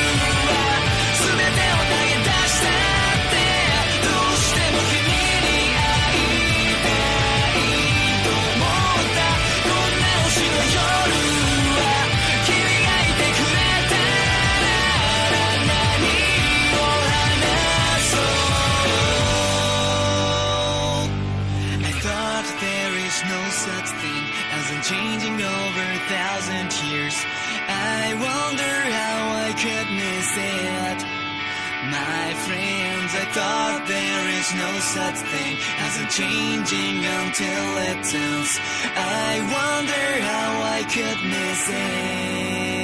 全てを投げ出したってどうしても君に会いたいと思ったこんな星の夜は君がいてくれたなら何を話そう I thought there is no such thing as unchanging over 1,000 years I wonder how I could miss it My friends, I thought there is no such thing as unchanging until it ends I wonder how I could miss it